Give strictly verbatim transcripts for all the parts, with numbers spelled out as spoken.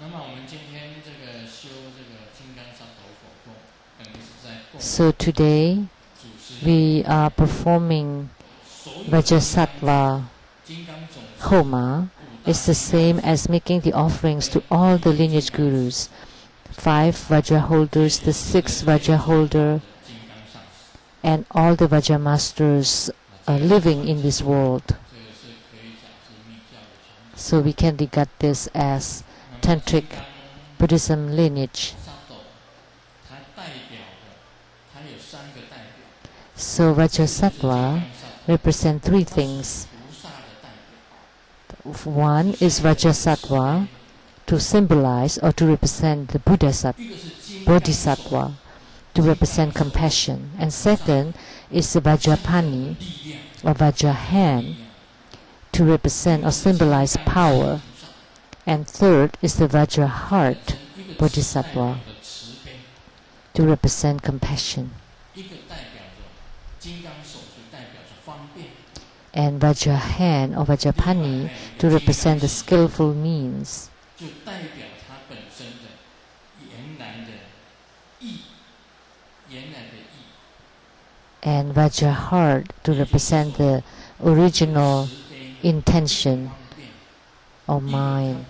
So today we are performing Vajrasattva Homa. It's the same as making the offerings to all the lineage gurus. Five Vajra holders, the sixth Vajra holder, and all the Vajra masters are living in this world. So we can regard this as Tantric Buddhism lineage. So Vajrasattva represent three things. One is Vajrasattva, to symbolize or to represent the Bodhisattva, to represent compassion. And second is the Vajrapani, or Vajra hand, to represent or symbolize power. And third is the Vajra heart, Bodhisattva, to represent compassion. And Vajra hand or Vajrapani to represent the skillful means. And Vajra heart to represent the original intention or mind.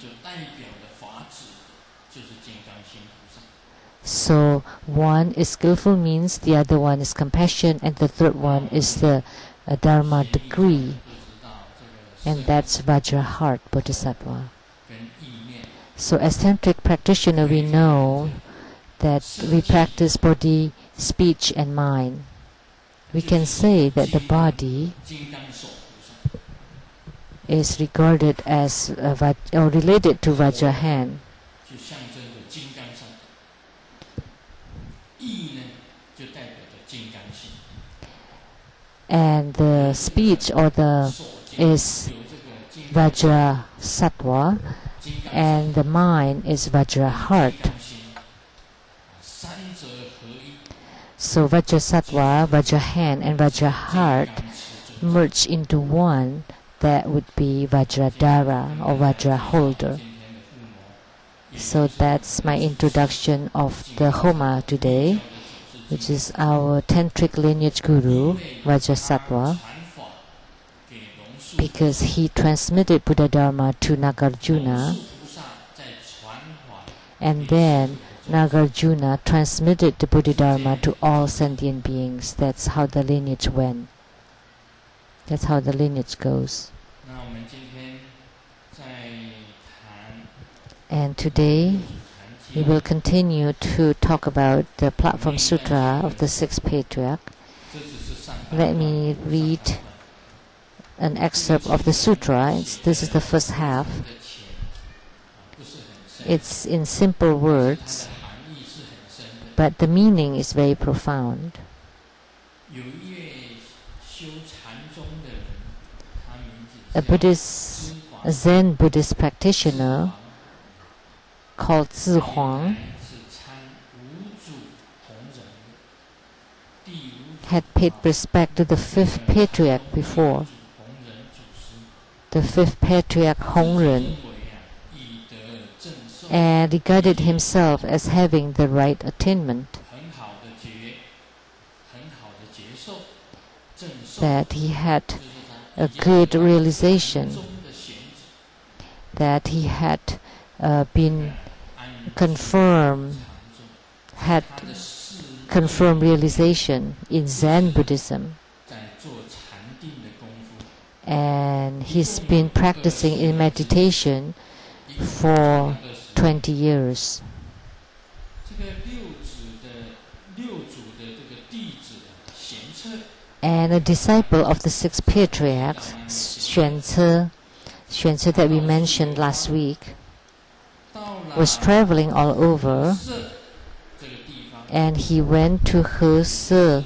So one is skillful means, the other one is compassion, and the third one is the uh, Dharma degree, and that's Vajra heart Bodhisattva. So as Tantric practitioner, we know that we practice body, speech, and mind. We can say that the body is regarded as uh, or related to Vajra hand. And the speech or the is Vajra Sattva, and the mind is Vajra heart. So Vajra Sattva, Vajra hand, and Vajra heart merge into one. That would be Vajradhara or Vajra holder. So that's my introduction of the Homa today, which is our Tantric lineage guru, Vajrasattva, because he transmitted Buddha Dharma to Nagarjuna, and then Nagarjuna transmitted the Buddha Dharma to all sentient beings. That's how the lineage went. That's how the lineage goes. And today we will continue to talk about the Platform Sutra of the Sixth Patriarch. Let me read an excerpt of the sutra. It's, this is the first half. It's in simple words, but the meaning is very profound. A Buddhist, a Zen Buddhist practitioner called Zi Huang had paid respect to the fifth patriarch before. The fifth patriarch Hongren, and regarded himself as having the right attainment, that he had a good realization, that he had uh, been confirmed, had confirmed realization in Zen Buddhism, and he's been practicing in meditation for twenty years. And a disciple of the sixth patriarch, Xuanci, Xuanci that we mentioned last week, was traveling all over, and he went to Hese,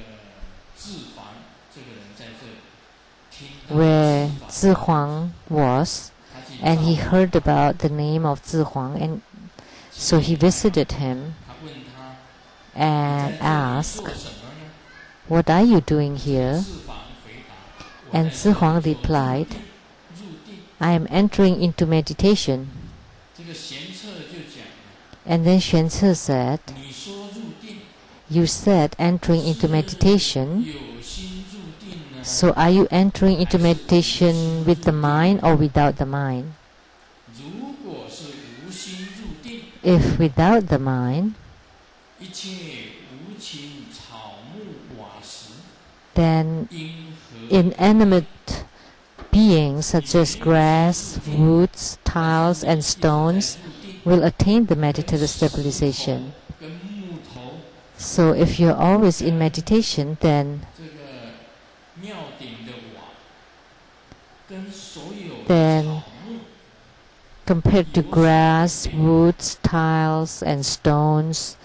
where Zi Huang was, and he heard about the name of Zi Huang, and so he visited him and asked, "What are you doing here?" And Zi Huang replied, "I am entering into meditation." And then Xuan Ce said, you said entering into meditation. So are you entering into meditation with the mind or without the mind? If without the mind, then inanimate beings such as grass, woods, tiles, and stones will attain the meditative stabilization. So if you're always in meditation, then then compared to grass, woods, tiles, and stones,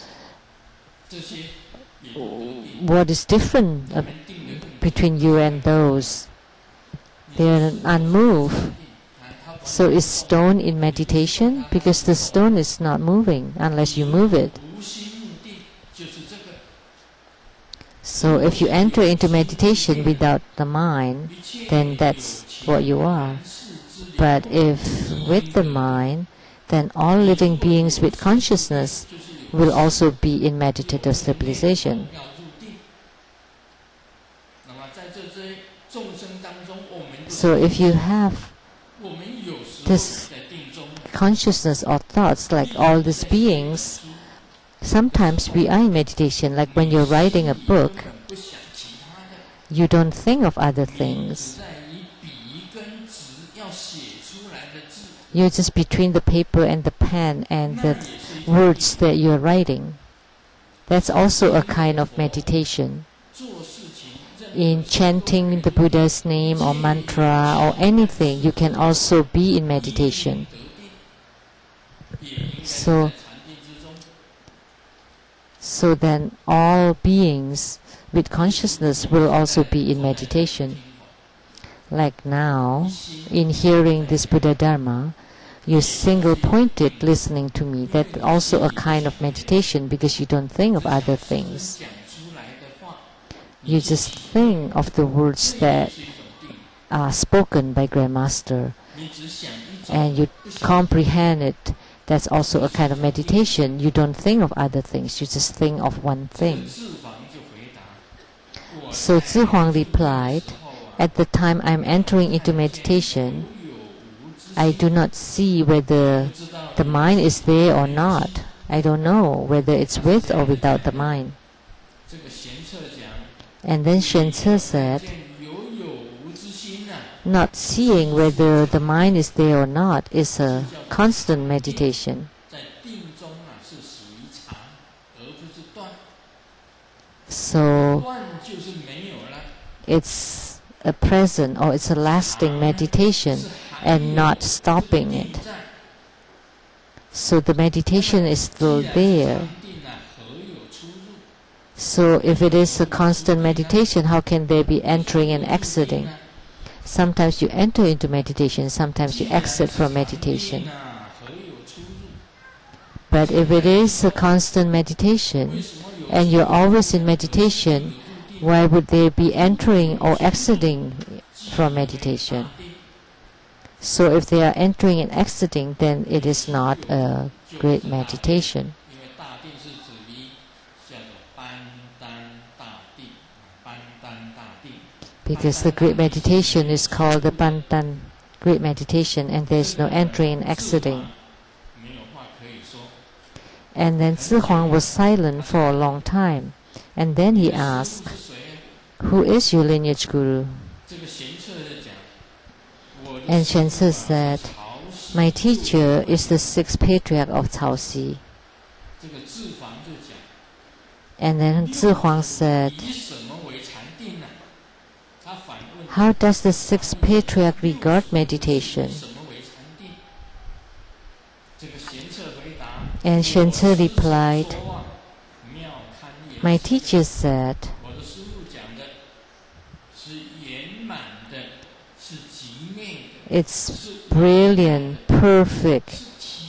what is different uh, between you and those? They are unmoved. So is stone in meditation? Because the stone is not moving unless you move it. So if you enter into meditation without the mind, then that's what you are. But if with the mind, then all living beings with consciousness will also be in meditative stabilization. So if you have this consciousness or thoughts like all these beings, sometimes we are in meditation, like when you're writing a book, you don't think of other things. You're just between the paper and the pen and the words that you're writing. That's also a kind of meditation. In chanting the Buddha's name or mantra or anything, you can also be in meditation. So, so then all beings with consciousness will also be in meditation. Like now, in hearing this Buddha Dharma, you're single-pointed listening to me. That's also a kind of meditation because you don't think of other things. You just think of the words that are spoken by Grandmaster and you comprehend it. That's also a kind of meditation. You don't think of other things, you just think of one thing. So Zi Huang replied, at the time I'm entering into meditation, I do not see whether the mind is there or not. I don't know whether it's with or without the mind. And then Xuan Ce said, not seeing whether the mind is there or not is a constant meditation. So it's a present or it's a lasting meditation and not stopping it. So the meditation is still there. So if it is a constant meditation, how can there be entering and exiting? Sometimes you enter into meditation, sometimes you exit from meditation. But if it is a constant meditation, and you're always in meditation, why would there be entering or exiting from meditation? So if they are entering and exiting, then it is not a great meditation. Because the great meditation is called the Bantan great meditation, and there is no entering and exiting. And then Zi Huang was silent for a long time, and then he asked, who is your lineage guru? And Xuan Ce said, my teacher is the sixth patriarch of Cao Si. And then Zi Huang said, how does the sixth patriarch regard meditation? And Xuan Ce replied, my teacher said, it's brilliant, perfect,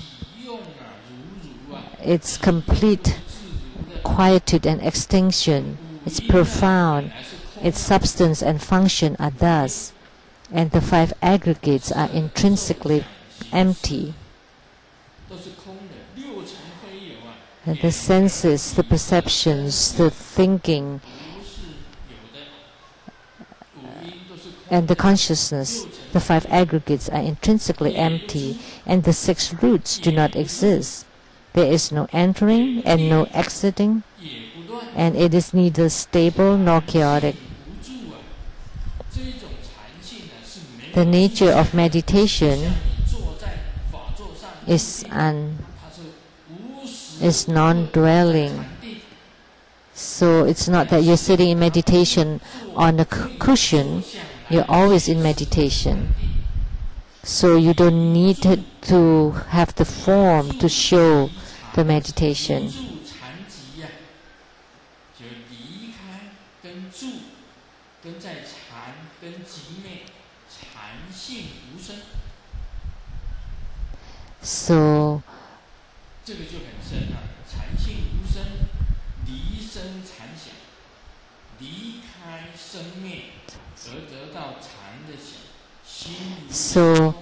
it's complete quietude and extinction, it's profound, its substance and function are thus, and the five aggregates are intrinsically empty. And the senses, the perceptions, the thinking, and the consciousness, the five aggregates are intrinsically empty, and the six roots do not exist. There is no entering and no exiting, and it is neither stable nor chaotic. The nature of meditation is un, is non-dwelling. So it's not that you're sitting in meditation on a cushion, you're always in meditation. So you don't need to, to have the form to show the meditation. So So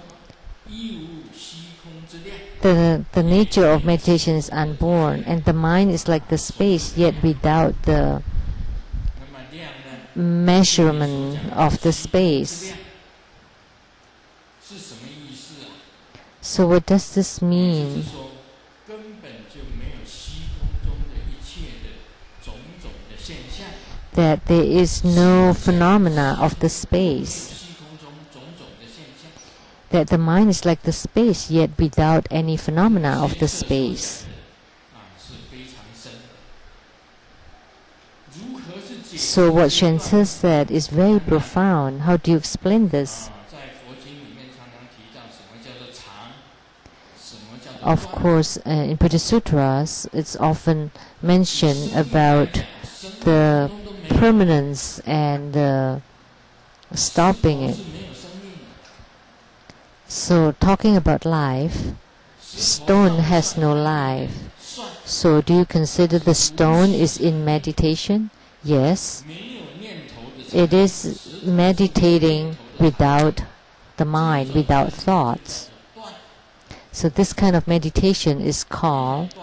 the, the nature of meditation is unborn, and the mind is like the space, yet without the measurement of the space. So what does this mean? That there is no phenomena of the space. That the mind is like the space, yet without any phenomena of the space. So what Xuan Ce said is very profound. How do you explain this? Of course, uh, in Buddhist Sutras, it's often mentioned about the permanence and uh, stopping it. So talking about life, stone has no life. So do you consider the stone is in meditation? Yes. It is meditating without the mind, without thoughts. So this kind of meditation is called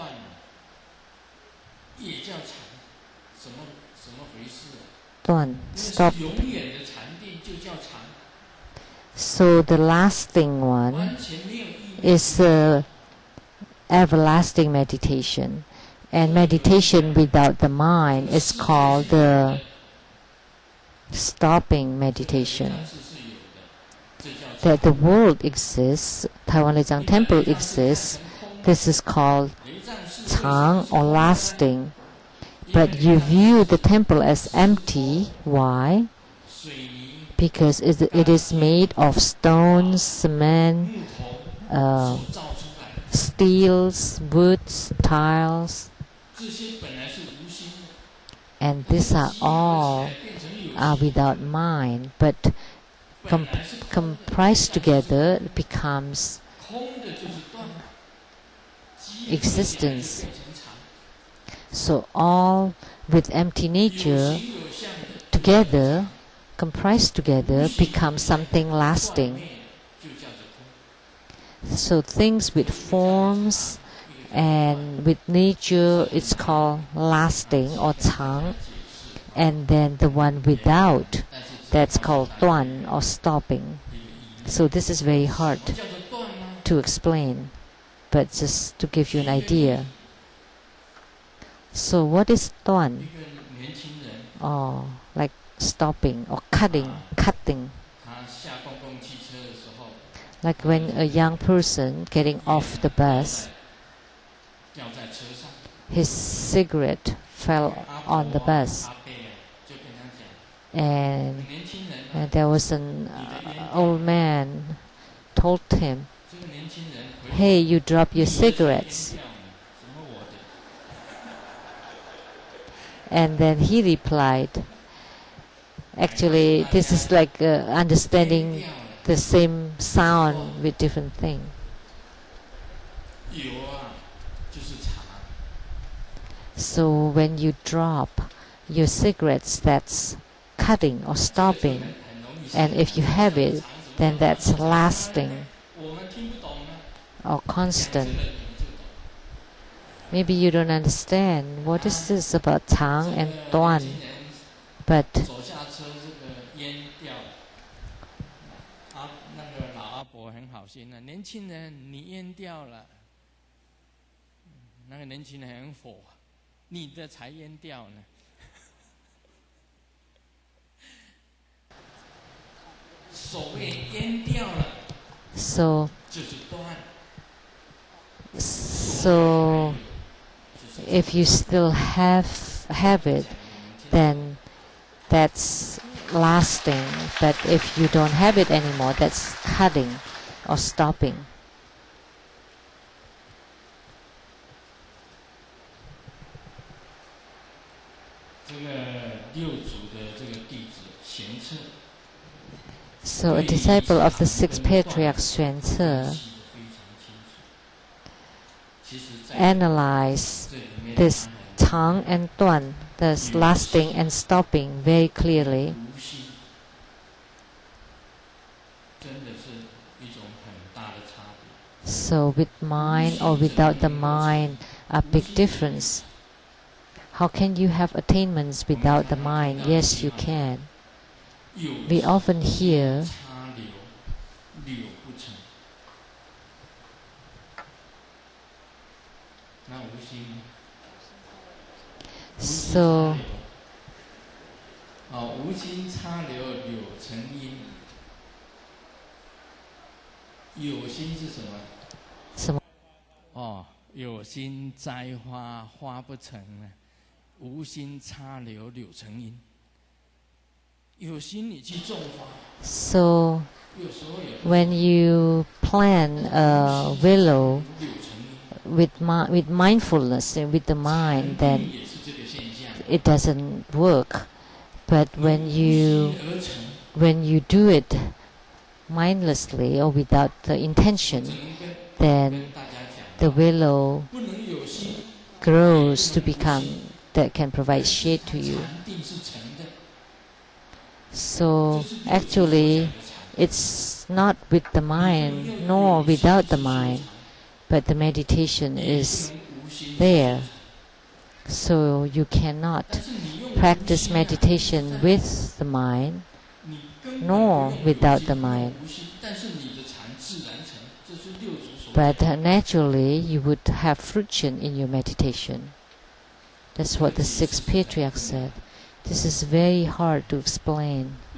Duan, stop. So the lasting one is the everlasting meditation, and meditation without the mind is called the stopping meditation. That the world exists, Taiwan Leizang Temple exists, this is called Chang or lasting. But you view the temple as empty. Why? Because it is made of stones, cement, uh, steels, woods, tiles, and these are all are without mind, but com comprised together it becomes existence. So all with empty nature together, comprised together, become something lasting. So things with forms and with nature, it's called lasting or Chang. And then the one without, that's called Duan or stopping. So this is very hard to explain, but just to give you an idea. So what is Duan? Oh, like stopping or cutting, cutting. Like when a young person getting off the bus, his cigarette fell on the bus, and, and there was an uh, old man told him, "Hey, you drop your cigarettes." And then he replied, actually this is like uh, understanding the same sound with different thing. So when you drop your cigarettes, that's cutting or stopping, and if you have it, then that's lasting or constant. Maybe you don't understand what is this about Tang and Tuan, but 走下车，这个烟掉了。啊，那个老阿伯很好心的，年轻人，你烟掉了。那个年轻人很火，你的才烟掉呢。所谓烟掉了， so 就是断。 so if you still have have it, then that's lasting. But if you don't have it anymore, that's cutting or stopping. 这个六祖的这个弟子玄策。 So a disciple of the sixth patriarch Xuan Ce analyzed this Tang and Tuan, thus lasting and stopping, very clearly. So with mind or without the mind, a big difference. How can you have attainments without the mind? Yes, you can. We often hear so 哦，无心插柳柳成荫。有心是什么？ 什么？ 哦，有心栽花花不成啊，无心插柳柳成荫。有心你去种花。 So when you plant a willow with mi with mindfulness and with the mind, then it doesn't work. But when you when you do it mindlessly or without the intention, then the willow grows to become that can provide shade to you. So actually, it's not with the mind nor without the mind, but the meditation is there. So you cannot practice meditation with the mind nor without the mind. But uh, naturally you would have fruition in your meditation. That's what the sixth patriarch said. This is very hard to explain.